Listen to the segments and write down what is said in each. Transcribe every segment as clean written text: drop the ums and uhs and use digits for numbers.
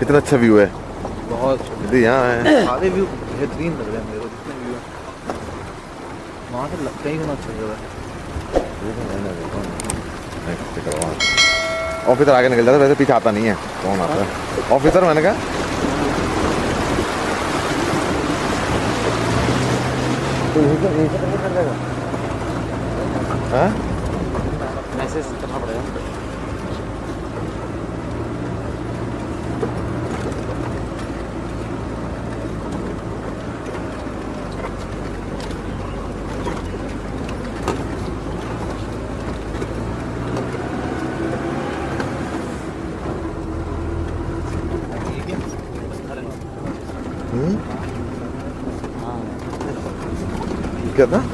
कितना अच्छा व्यू है, बहुत अच्छा। यदि यहाँ है सारे व्यू बेहतरीन लग रहे हैं मेरे को, जितने व्यू है वहाँ से लगता ही होना अच्छा जगह है। ऑफिसर आगे निकल जाता है, वैसे पीछे आता नहीं है। कौन आता है ऑफिसर? मैंने कहा मैसेज करना पड़ेगा। क्या था?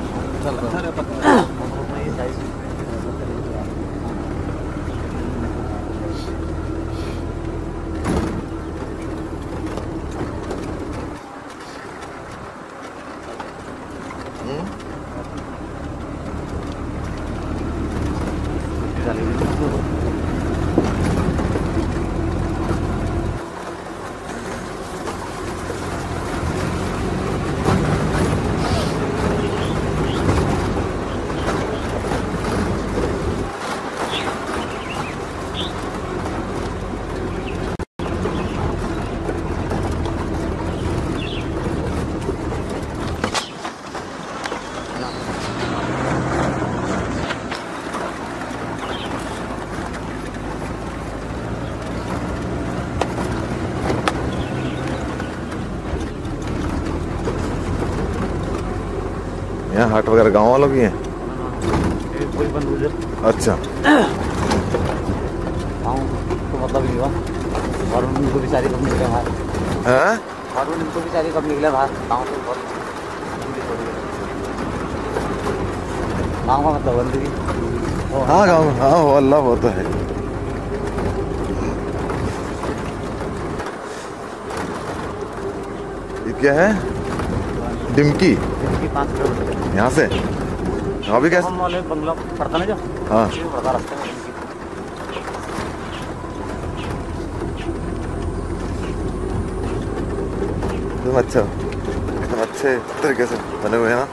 यहाँ हाट वगैरह गांव वालों की हैं? अच्छा, तो मतलब नहीं हुआ। और उनको भी सारी कब निकले बाहर हैं? और उनको भी सारी कब निकले बाहर गाँव से। गाँव का मतलब बंदगी। हाँ गाँव, हाँ वो अल्लाह वो तो है। ये क्या है? डिमकी 5 किलोमीटर यहाँ से? हाँ भी कैसे? वाले बंगला पड़ता ना जो, हाँ पड़ता रास्ते में। एकदम अच्छा, एकदम अच्छे तरीके से बने हुए हैं ना।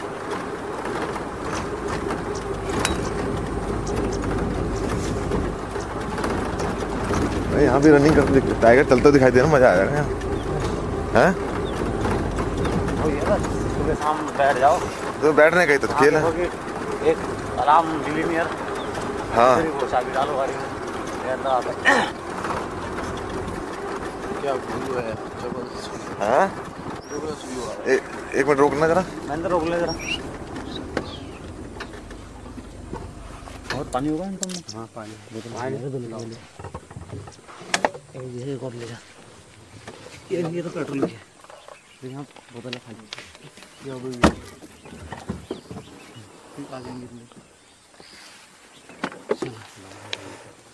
यहाँ भी रनिंग करते टाइगर चलते दिखाई दे रहा, मजा आ जाएगा यहाँ। हैं? सुबह शाम बैठ जाओ तो बैठने का ही तो खेल है। एक आराम डिलीनियर। हाँ वो चाबी डालो गाड़ी में। क्या व्यू है जबरदस्त। हाँ एक मिनट रोकना जरा। मैंने रोक ले जरा। बहुत पानी होगा इन तुमने? हाँ पानी ये कर ले जा। ये तो पेट्रोल है। यहाँ बोतल है खाली। ये हो गई आ जाएंगे।